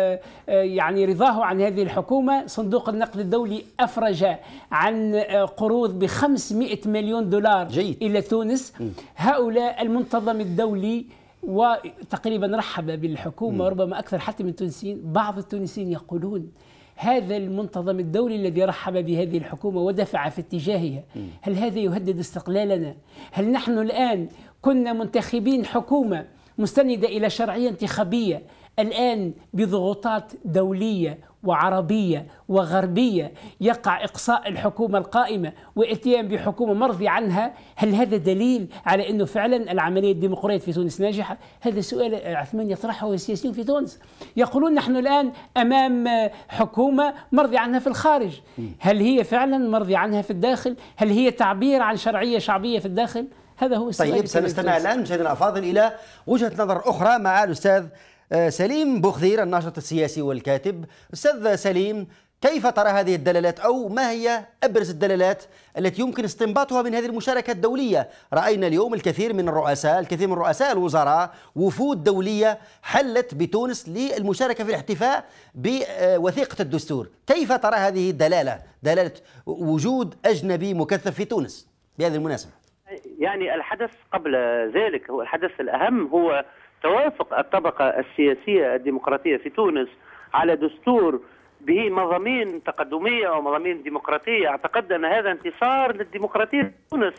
يعني رضاه عن هذه الحكومة. صندوق النقد الدولي أفرج عن قروض بخمسمائة مليون دولار جيد. إلى تونس. م. هؤلاء المنتظم الدولي وتقريبا رحب بالحكومة وربما أكثر حتى من التونسيين. بعض التونسيين يقولون هذا المنتظم الدولي الذي رحب بهذه الحكومة ودفع في اتجاهها، هل هذا يهدد استقلالنا؟ هل نحن الآن كنا منتخبين حكومة مستندة إلى شرعية انتخابية، الآن بضغوطات دولية وعربية وغربية يقع إقصاء الحكومة القائمة وإتيان بحكومة مرضي عنها؟ هل هذا دليل على أنه فعلا العملية الديمقراطية في تونس ناجحة؟ هذا سؤال عثمان يطرحه السياسيون في تونس. يقولون نحن الآن أمام حكومة مرضي عنها في الخارج، هل هي فعلا مرضي عنها في الداخل؟ هل هي تعبير عن شرعية شعبية في الداخل؟ هذا هو السؤال. طيب سنستمع الآن مشاهدينا الأفاضل إلى وجهة نظر أخرى مع الأستاذ سليم بوخذير الناشط السياسي والكاتب. أستاذ سليم، كيف ترى هذه الدلالات، أو ما هي أبرز الدلالات التي يمكن استنباطها من هذه المشاركة الدولية؟ رأينا اليوم الكثير من الرؤساء الكثير من رؤساء الوزراء وفود دولية حلت بتونس للمشاركة في الاحتفاء بوثيقة الدستور. كيف ترى هذه الدلالة، دلالة وجود أجنبي مكثف في تونس بهذه المناسبة؟ يعني الحدث قبل ذلك، هو الحدث الأهم هو توافق الطبقة السياسية الديمقراطية في تونس على دستور به مضامين تقدمية ومضامين ديمقراطية. أعتقد أن هذا انتصار للديمقراطية في تونس،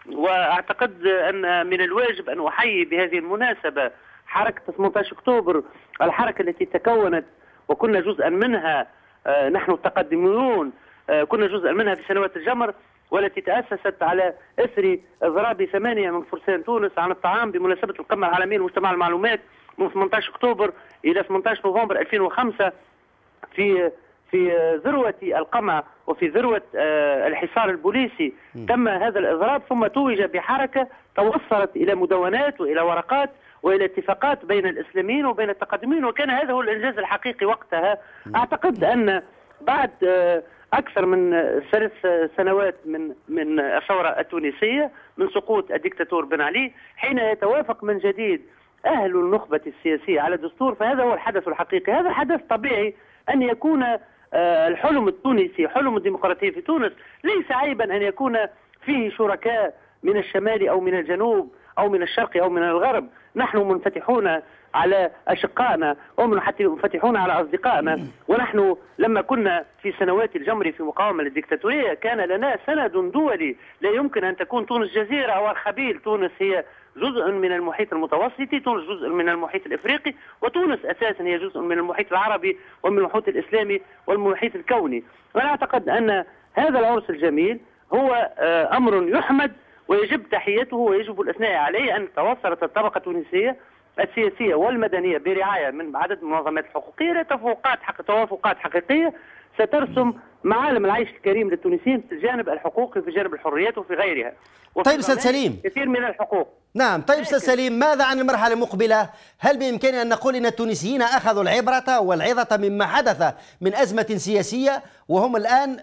وأعتقد أن من الواجب أن أحيي بهذه المناسبة حركة ثمانية عشر أكتوبر، الحركة التي تكونت وكنا جزءا منها نحن التقدميون، كنا جزءا منها في سنوات الجمر، والتي تأسست على إثر إضراب ثمانية من فرسان تونس عن الطعام بمناسبة القمة العالمية لمجتمع المعلومات من ثمانية عشر أكتوبر إلى ثمانية عشر نوفمبر ألفين وخمسة، في في ذروة القمع وفي ذروة الحصار البوليسي تم هذا الإضراب، ثم توج بحركة توصلت إلى مدونات وإلى ورقات وإلى اتفاقات بين الإسلاميين وبين التقدميين، وكان هذا هو الإنجاز الحقيقي وقتها. أعتقد أن بعد أكثر من ثلاث سنوات من من الثورة التونسية، من سقوط الدكتاتور بن علي، حين يتوافق من جديد أهل النخبة السياسية على دستور، فهذا هو الحدث الحقيقي. هذا حدث طبيعي أن يكون الحلم التونسي، حلم الديمقراطية في تونس، ليس عيبا أن يكون فيه شركاء من الشمال أو من الجنوب أو من الشرق أو من الغرب. نحن منفتحون على أشقائنا ومنفتحون على أصدقائنا، ونحن لما كنا في سنوات الجمر في مقاومة للديكتاتورية كان لنا سند دولي. لا يمكن أن تكون تونس جزيرة أو أرخبيل. تونس هي جزء من المحيط المتوسطي، تونس جزء من المحيط الإفريقي، وتونس أساسا هي جزء من المحيط العربي ومن المحيط الإسلامي والمحيط الكوني. وأنا أعتقد أن هذا العرس الجميل هو أمر يحمد ويجب تحيته ويجب الإثناء عليه، أن توصلت الطبقة التونسية السياسية والمدنية برعاية من عدد من المنظمات الحقوقية لتوافقات حق توافقات حقيقية سترسم معالم العيش الكريم للتونسيين في الجانب الحقوقي وفي جانب الحريات وفي غيرها. طيب أستاذ سليم، كثير من الحقوق. نعم، طيب أستاذ سليم، ماذا عن المرحلة المقبلة؟ هل بإمكاننا أن نقول أن التونسيين أخذوا العبرة والعظة مما حدث من أزمة سياسية وهم الآن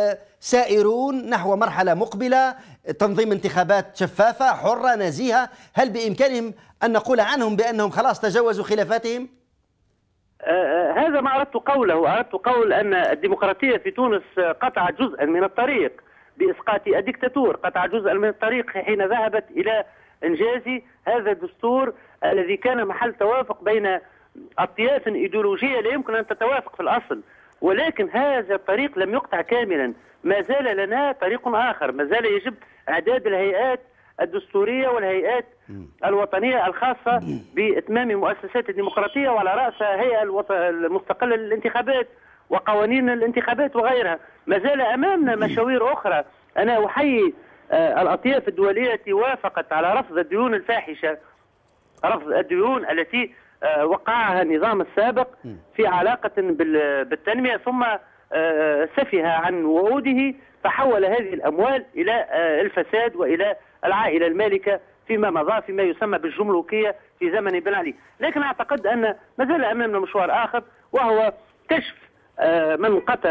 سائرون نحو مرحلة مقبلة، تنظيم انتخابات شفافة حرة نزيهة؟ هل بإمكانهم أن نقول عنهم بأنهم خلاص تجاوزوا خلافاتهم؟ آه هذا ما أردت قوله. أردت قول أن الديمقراطية في تونس قطعت جزءا من الطريق بإسقاط الدكتاتور، قطع جزءا من الطريق حين ذهبت إلى إنجاز هذا الدستور الذي كان محل توافق بين أطياف إيديولوجية لا يمكن أن تتوافق في الأصل، ولكن هذا الطريق لم يقطع كاملا. ما زال لنا طريق آخر، ما زال يجب إعداد الهيئات الدستورية والهيئات الوطنية الخاصة بإتمام مؤسسات الديمقراطية، وعلى رأسها هيئة المستقلة للانتخابات وقوانين الانتخابات وغيرها. ما زال أمامنا مشاوير أخرى. أنا أحيي الأطياف الدولية التي وافقت على رفض الديون الفاحشة، رفض الديون التي وقعها النظام السابق في علاقة بالتنمية، ثم سفه عن وعوده فحول هذه الأموال إلى الفساد وإلى العائلة المالكة فيما مضى، فيما يسمى بالجمركية في زمن بن علي. لكن أعتقد أن ما زال أمامنا مشوار آخر، وهو كشف من قتل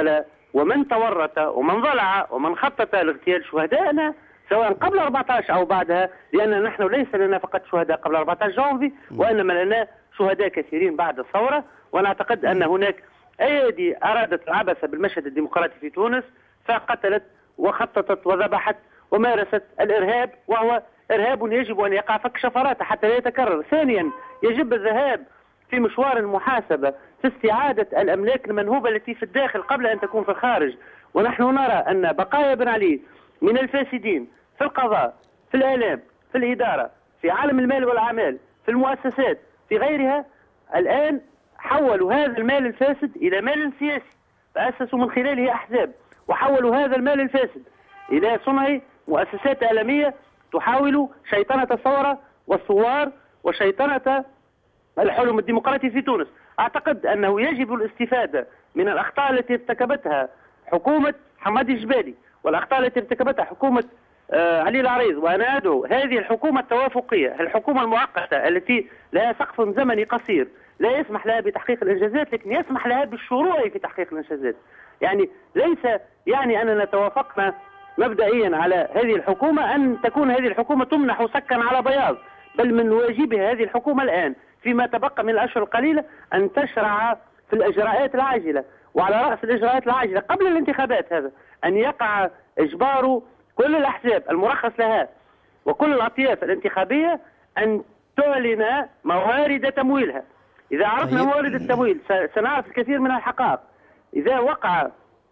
ومن تورط ومن ضلع ومن خطط لاغتيال شهدائنا سواء قبل أربعة عشر أو بعدها، لأن نحن ليس لنا فقط شهداء قبل أربعة عشر جانفي، وإنما لنا شهداء كثيرين بعد الثورة. ونعتقد أن هناك أيدي أرادت العبث بالمشهد الديمقراطي في تونس، فقتلت وخططت وذبحت ومارست الإرهاب، وهو إرهاب يجب أن يقع فك شفراته حتى لا يتكرر. ثانيا، يجب الذهاب في مشوار المحاسبة في استعادة الأملاك المنهوبة التي في الداخل قبل أن تكون في الخارج. ونحن نرى أن بقايا بن علي من الفاسدين في القضاء، في الإعلام، في الإدارة، في عالم المال والأعمال، في المؤسسات، في غيرها، الآن حولوا هذا المال الفاسد إلى مال سياسي، فأسسوا من خلاله أحزاب، وحولوا هذا المال الفاسد إلى صنع مؤسسات إعلامية تحاول شيطنة الثورة والثوار وشيطنة الحلم الديمقراطي في تونس. أعتقد أنه يجب الاستفادة من الأخطاء التي ارتكبتها حكومة حمادي الجبالي والأخطاء التي ارتكبتها حكومة آه علي العريض، وأنا أدعو هذه الحكومة التوافقية، الحكومة المؤقتة التي لها سقف زمني قصير لا يسمح لها بتحقيق الإنجازات، لكن يسمح لها بالشروع في تحقيق الإنجازات. يعني ليس يعني أننا توافقنا مبدئيا على هذه الحكومة أن تكون هذه الحكومة تمنح سكا على بياض، بل من واجبها هذه الحكومة الآن فيما تبقى من الأشهر القليلة أن تشرع في الإجراءات العاجلة، وعلى رأس الإجراءات العاجلة قبل الانتخابات هذا أن يقع إجبار كل الأحزاب المرخص لها وكل الأطياف الانتخابية أن تعلن موارد تمويلها. إذا عرفنا موارد التمويل سنعرف الكثير من الحقائق. إذا وقع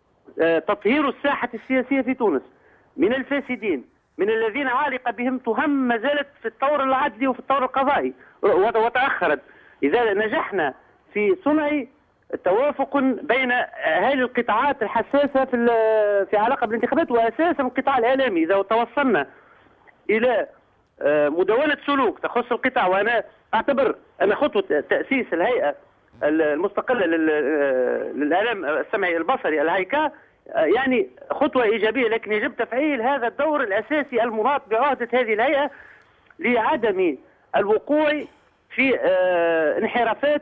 تطهير الساحة السياسية في تونس من الفاسدين، من الذين علق بهم تهم ما زالت في الطور العدلي وفي الطور القضائي وتأخرت، إذا نجحنا في صنع توافق بين هذه القطاعات الحساسة في في علاقة بالانتخابات وأساسا القطاع الإعلامي، إذا توصلنا إلى مدونة سلوك تخص القطاع، وأنا أعتبر أن خطوة تأسيس الهيئة المستقلة للإعلام السمعي البصري الهيكا يعني خطوة إيجابية، لكن يجب تفعيل هذا الدور الأساسي المناط بعهدة هذه الهيئة لعدم الوقوع في انحرافات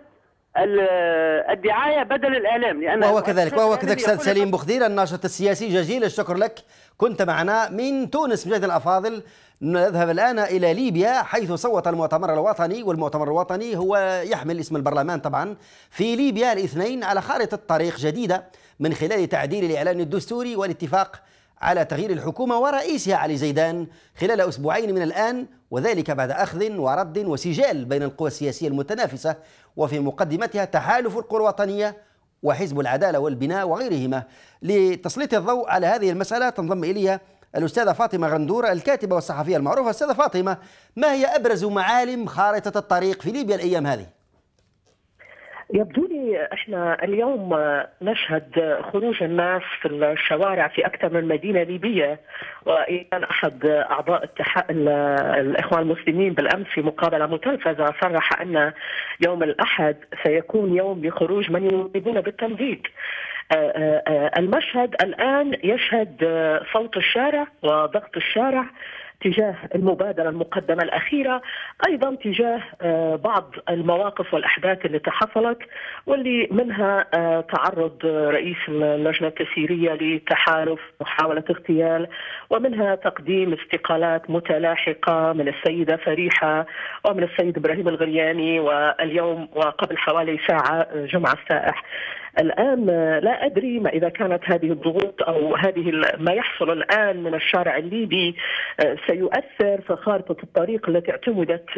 الدعاية بدل الإعلام. لأن وهو كذلك وهو كذلك أستاذ سليم بوخدير الناشط السياسي، جزيل الشكر لك، كنت معنا من تونس. مشاهدينا الأفاضل، نذهب الآن إلى ليبيا حيث صوت المؤتمر الوطني، والمؤتمر الوطني هو يحمل اسم البرلمان طبعا في ليبيا الاثنين على خارطة طريق جديدة من خلال تعديل الإعلان الدستوري والاتفاق على تغيير الحكومة ورئيسها علي زيدان خلال أسبوعين من الآن، وذلك بعد أخذ ورد وسجال بين القوى السياسية المتنافسة، وفي مقدمتها تحالف القوى الوطنية وحزب العدالة والبناء وغيرهما. لتسليط الضوء على هذه المسألة تنضم إليها الأستاذة فاطمة غندور الكاتبة والصحفية المعروفة. أستاذة فاطمة، ما هي أبرز معالم خارطة الطريق في ليبيا الأيام هذه؟ يبدو لي احنا اليوم نشهد خروج الناس في الشوارع في اكثر من مدينه ليبيه، وكان احد اعضاء اتحاد الاخوان المسلمين بالامس في مقابله متلفزه صرح ان يوم الاحد سيكون يوم لخروج من يريدون بالتمديد. المشهد الان يشهد صوت الشارع وضغط الشارع تجاه المبادرة المقدمة الأخيرة، أيضا تجاه بعض المواقف والأحداث اللي حصلت، واللي منها تعرض رئيس اللجنة التسييرية لتحالف محاولة اغتيال، ومنها تقديم استقالات متلاحقة من السيدة فريحة ومن السيد إبراهيم الغرياني، واليوم وقبل حوالي ساعة جمعة السائح. الآن لا أدري ما إذا كانت هذه الضغوط أو هذه ما يحصل الآن من الشارع الليبي سيؤثر في خارطة الطريق التي اعتمدت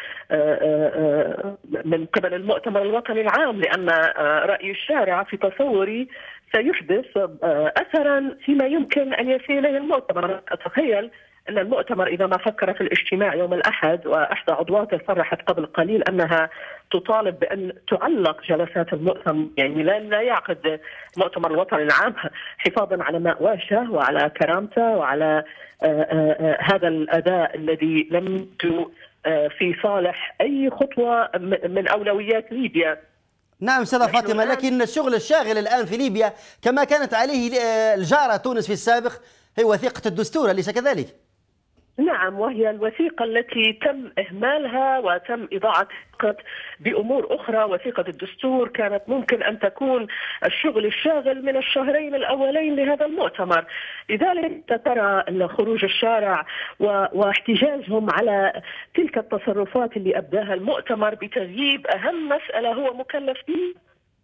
من قبل المؤتمر الوطني العام، لأن رأي الشارع في تصوري سيحدث أثرا فيما يمكن أن يصل إليه المؤتمر. أتخيل أن المؤتمر إذا ما فكر في الاجتماع يوم الأحد، وإحدى عضواته صرحت قبل قليل أنها تطالب بأن تعلق جلسات المؤتمر، يعني لا يعقد المؤتمر الوطني العام حفاظا على مأواشه وعلى كرامته وعلى آآ آآ هذا الأداء الذي لم يكن في صالح أي خطوة من أولويات ليبيا. نعم أستاذة فاطمة، لكن الشغل الشاغل الآن في ليبيا كما كانت عليه الجارة تونس في السابق هي وثيقة الدستور، أليس كذلك؟ نعم، وهي الوثيقة التي تم إهمالها وتم إضاعة بأمور أخرى. وثيقة الدستور كانت ممكن أن تكون الشغل الشاغل من الشهرين الأولين لهذا المؤتمر. لذلك ترى خروج الشارع واحتجاجهم على تلك التصرفات اللي أبداها المؤتمر بتغييب أهم مسألة هو مكلف بها.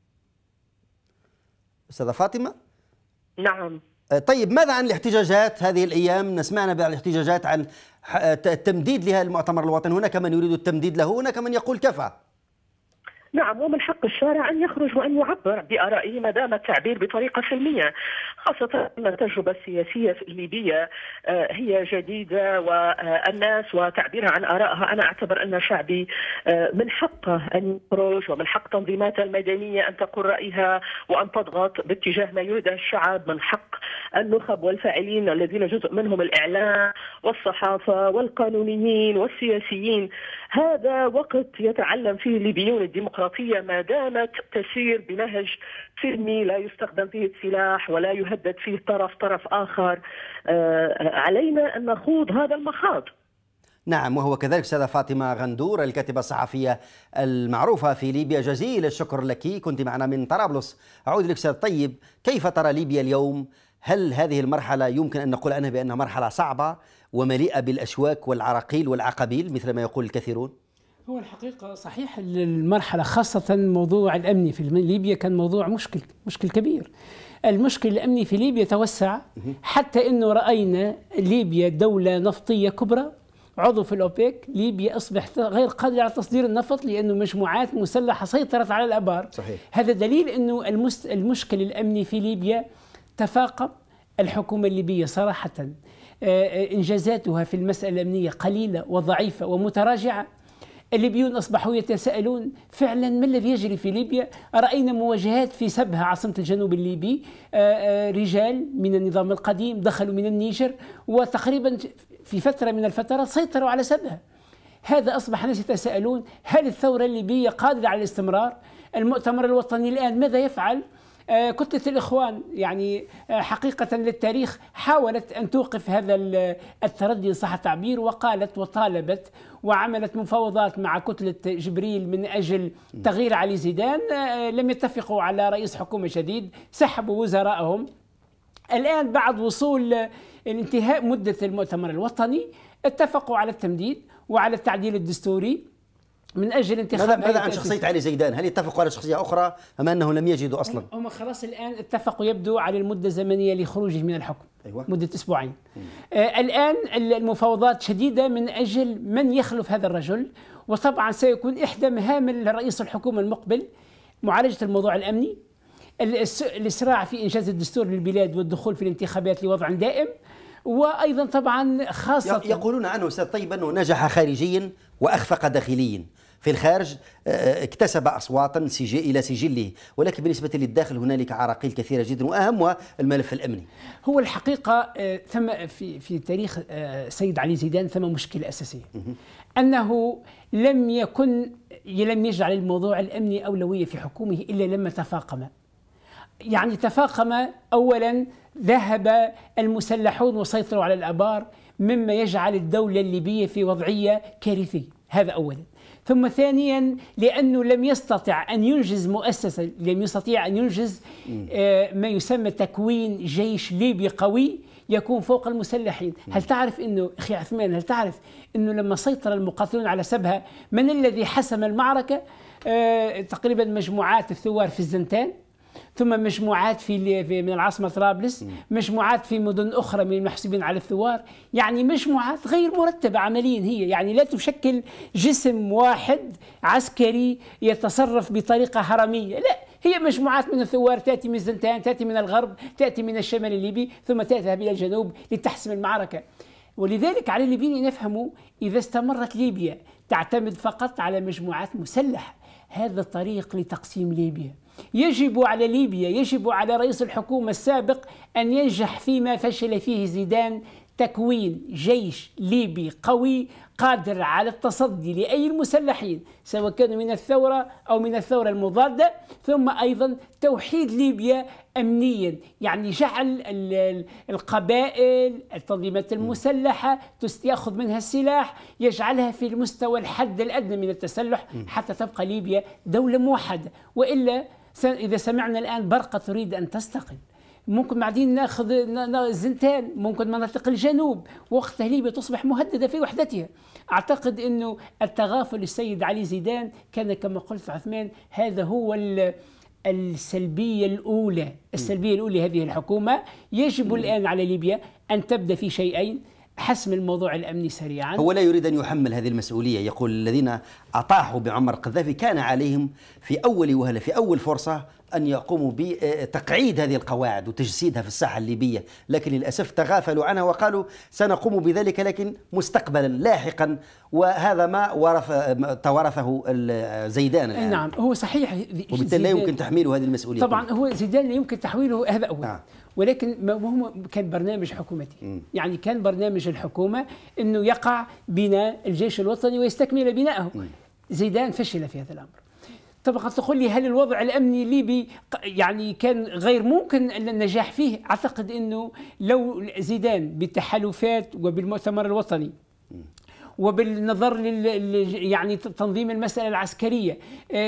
أستاذة فاطمة؟ نعم. طيب ماذا عن الاحتجاجات هذه الأيام؟ نسمعنا بالاحتجاجات عن التمديد لهذا المؤتمر الوطني، هناك من يريد التمديد له، هناك من يقول كفى. نعم، ومن حق الشارع أن يخرج وأن يعبر بآرائه ما دام التعبير بطريقة سلمية، خاصة أن التجربة السياسية الليبية هي جديدة والناس وتعبيرها عن آرائها. أنا أعتبر أن شعبي من حقه أن يخرج ومن حق تنظيمات المدنية أن تقول رأيها وأن تضغط باتجاه ما يريده الشعب. من حق النخب والفاعلين الذين جزء منهم الإعلام والصحافة والقانونيين والسياسيين. هذا وقت يتعلم فيه الليبيون الديمقراطية ما دامت تسير بنهج سلمي لا يستخدم فيه السلاح ولا يهدد فيه طرف طرف آخر. علينا أن نخوض هذا المخاض. نعم، وهو كذلك أستاذة فاطمة غندور الكاتبة الصحفية المعروفة في ليبيا. جزيل الشكر لك، كنت معنا من طرابلس. أعود لك أستاذ طيب، كيف ترى ليبيا اليوم؟ هل هذه المرحلة يمكن أن نقول عنها بأنها مرحلة صعبة ومليئة بالأشواك والعراقيل والعقابيل مثل ما يقول الكثيرون؟ هو الحقيقة صحيح المرحلة خاصة موضوع الأمني في ليبيا كان موضوع مشكل مشكل كبير. المشكل الأمني في ليبيا توسع حتى أنه رأينا ليبيا دولة نفطية كبرى عضو في الأوبيك. ليبيا أصبحت غير قادرة على تصدير النفط لأنه مجموعات مسلحة سيطرت على الآبار. صحيح. هذا دليل أنه المشكل الأمني في ليبيا تفاقم. الحكومة الليبية صراحة إنجازاتها في المسألة الأمنية قليلة وضعيفة ومتراجعة. الليبيون أصبحوا يتساءلون فعلا ما الذي يجري في ليبيا. رأينا مواجهات في سبها عاصمة الجنوب الليبي، رجال من النظام القديم دخلوا من النيجر وتقريبا في فترة من الفترات سيطروا على سبها. هذا أصبح الناس يتساءلون هل الثورة الليبية قادرة على الاستمرار؟ المؤتمر الوطني الآن ماذا يفعل؟ آه كتلة الإخوان يعني آه حقيقة للتاريخ حاولت أن توقف هذا التردي إن صح التعبير، وقالت وطالبت وعملت مفاوضات مع كتلة جبريل من أجل تغيير علي زيدان. آه لم يتفقوا على رئيس حكومة جديد، سحبوا وزرائهم. الآن بعد وصول انتهاء مدة المؤتمر الوطني اتفقوا على التمديد وعلى التعديل الدستوري من أجل انتخاب. ماذا عن شخصية علي زيدان؟ هل اتفقوا على شخصية أخرى أم أنه لم يجدوا أصلا؟ هم خلاص الآن اتفقوا يبدو على المدة الزمنية لخروجه من الحكم. أيوة. مدة أسبوعين. آه الآن المفاوضات شديدة من أجل من يخلف هذا الرجل، وطبعا سيكون إحدى مهام رئيس الحكومة المقبل معالجة الموضوع الأمني، الإسراع في إنجاز الدستور للبلاد والدخول في الانتخابات لوضع دائم، وأيضا طبعا خاصة يقولون عنه أستاذ طيب أنه نجح خارجيا وأخفق داخليا. في الخارج اكتسب أصواتا إلى سجله، ولكن بالنسبة للداخل هنالك عراقيل كثيرة جدا وأهمها الملف الأمني. هو الحقيقة ثم في في تاريخ سيد علي زيدان ثم مشكلة أساسية أنه لم يكن لم يجعل الموضوع الأمني أولوية في حكومه إلا لما تفاقم. يعني تفاقم أولا، ذهب المسلحون وسيطروا على الآبار مما يجعل الدولة الليبية في وضعية كارثية، هذا أولا. ثم ثانيا لأنه لم يستطع أن ينجز مؤسسة، لم يستطيع أن ينجز آه ما يسمى تكوين جيش ليبي قوي يكون فوق المسلحين. هل تعرف أنه أخي عثمان، هل تعرف أنه لما سيطر المقاتلون على سبها من الذي حسم المعركة؟ آه تقريبا مجموعات الثوار في الزنتان، ثم مجموعات في من العاصمة طرابلس، مجموعات في مدن أخرى من المحسوبين على الثوار. يعني مجموعات غير مرتبة عمليا، هي يعني لا تشكل جسم واحد عسكري يتصرف بطريقة هرمية، لا، هي مجموعات من الثوار تأتي من الزنتان، تأتي من الغرب، تأتي من الشمال الليبي، ثم تذهب إلى الجنوب لتحسم المعركة. ولذلك على الليبيين أن يفهموا إذا استمرت ليبيا تعتمد فقط على مجموعات مسلحة، هذا طريق لتقسيم ليبيا. يجب على ليبيا، يجب على رئيس الحكومة السابق أن ينجح فيما فشل فيه زيدان، تكوين جيش ليبي قوي قادر على التصدي لأي المسلحين سواء كانوا من الثورة أو من الثورة المضادة، ثم أيضا توحيد ليبيا أمنيا، يعني جعل القبائل التنظيمات المسلحة يأخذ منها السلاح، يجعلها في المستوى الحد الأدنى من التسلح حتى تبقى ليبيا دولة موحدة. وإلا إذا سمعنا الآن برقة تريد أن تستقل، ممكن بعدين ناخذ زنتان، ممكن مناطق الجنوب، وقتها ليبيا تصبح مهددة في وحدتها. أعتقد أنه التغافل السيد علي زيدان كان كما قلت عثمان، هذا هو السلبية الأولى، السلبية الأولى هذه الحكومة. يجب الآن على ليبيا أن تبدأ في شيئين: حسم الموضوع الأمني سريعا. هو لا يريد أن يحمل هذه المسؤولية، يقول الذين أطاحوا بعمر القذافي كان عليهم في أول وهلة في أول فرصة أن يقوموا بتقعيد هذه القواعد وتجسيدها في الساحة الليبية، لكن للأسف تغافلوا عنها وقالوا سنقوم بذلك لكن مستقبلا لاحقا، وهذا ما ورث توارثه زيدان الآن. نعم هو صحيح، وبالتالي لا يمكن تحميله هذه المسؤولية. طبعا هو زيدان لا يمكن تحويله، هذا أول. نعم. ولكن ما هو كان برنامج حكومتي، م. يعني كان برنامج الحكومة أنه يقع بناء الجيش الوطني ويستكمل بناءه. م. زيدان فشل في هذا الأمر. طبعا تقول لي هل الوضع الأمني الليبي يعني كان غير ممكن النجاح فيه؟ أعتقد أنه لو زيدان بالتحالفات وبالمؤتمر الوطني وبالنظر لل يعني تنظيم المسألة العسكرية،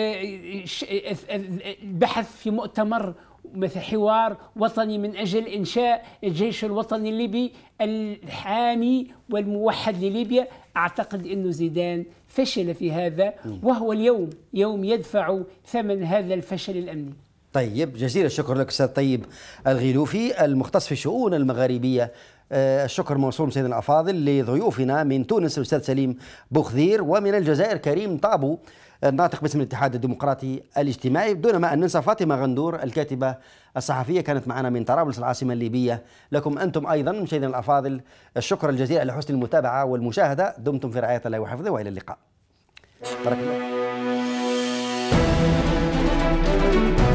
البحث في مؤتمر مثل حوار وطني من أجل إنشاء الجيش الوطني الليبي الحامي والموحد لليبيا، أعتقد أنه زيدان فشل في هذا، وهو اليوم يوم يدفع ثمن هذا الفشل الأمني. طيب، جزيل الشكر لك أستاذ طيب الغيلوفي المختص في الشؤون المغاربية. آه الشكر موصول سيدنا الأفاضل لضيوفنا من تونس الأستاذ سليم بوخذير، ومن الجزائر كريم طابو الناطق باسم الاتحاد الديمقراطي الاجتماعي. بدون ما أن ننسى فاطمة غندور الكاتبة الصحفية كانت معنا من طرابلس العاصمة الليبية. لكم أنتم أيضا مشاهدينا الأفاضل الشكر الجزيل على حسن المتابعة والمشاهدة. دمتم في رعاية الله وحفظه، وإلى اللقاء. بارك الله.